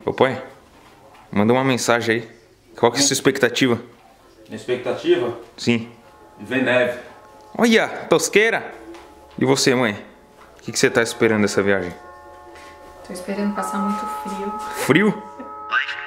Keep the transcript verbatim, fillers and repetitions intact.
Ô pai, manda uma mensagem aí. Qual que é a sua expectativa? Minha expectativa? Sim. Ver neve. Olha, tosqueira! E você, mãe? O que, que você tá esperando dessa viagem? Tô esperando passar muito frio. Frio?